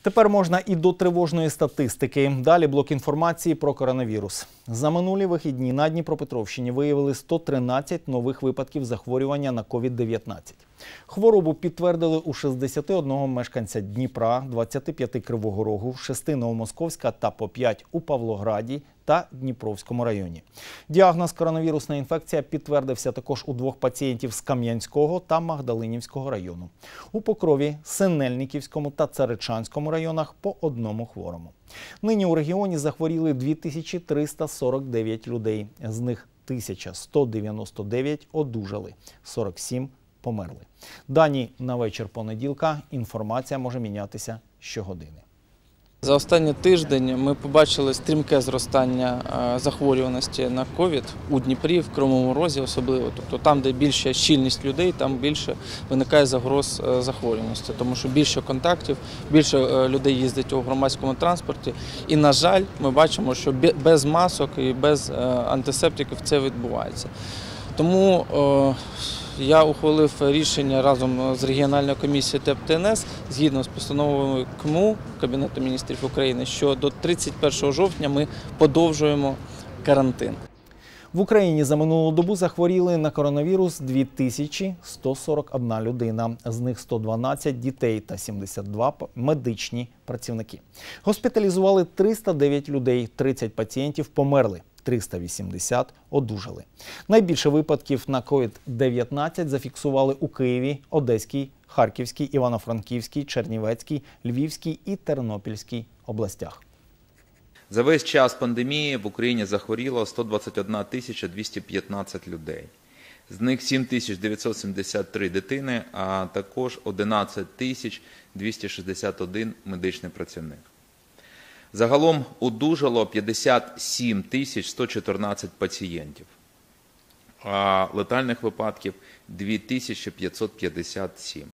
Тепер можна і до тривожної статистики. Далі блок інформації про коронавірус. За минулі вихідні на Дніпропетровщині виявили 113 нових випадків захворювання на COVID-19. Хворобу підтвердили у 61 мешканця Дніпра, 25 Кривого Рогу, 6 Новомосковська та по 5 у Павлограді та Дніпровському районі. Діагноз коронавірусна інфекція підтвердився також у 2 пацієнтів з Кам'янського та Магдалинівського району. У Покрові, Синельниківському та Царичанському районах по 1 хворому. Нині у регіоні захворіли 2349 людей. З них 1199 одужали, 47 померли. Дані на вечір понеділка. Інформація може мінятися щогодини. За останній тиждень ми побачили стрімке зростання захворюваності на ковід у Дніпрі, в Кривому Розі особливо. Тобто там, де більша щільність людей, там більше виникає загроз захворюваності, тому що більше контактів, більше людей їздить у громадському транспорті. І, на жаль, ми бачимо, що без масок і без антисептиків це відбувається. Тому я ухвалив рішення разом з регіональною комісією ТЕП ТНС, згідно з постановою КМУ Кабінету міністрів України, що до 31 жовтня ми подовжуємо карантин. В Україні за минулу добу захворіли на коронавірус 2141 людина. З них 112 дітей та 72 медичні працівники. Госпіталізували 309 людей, 30 пацієнтів померли. 380 одужали. Найбільше випадків на COVID-19 зафіксували у Києві, Одеській, Харківській, Івано-Франківській, Чернівецькій, Львівській і Тернопільській областях. За весь час пандемії в Україні захворіло 121 215 людей. З них 7973 дитини, а також 11 261 медичний працівник. Загалом одужало 57 114 пацієнтів, а летальних випадків – 2557.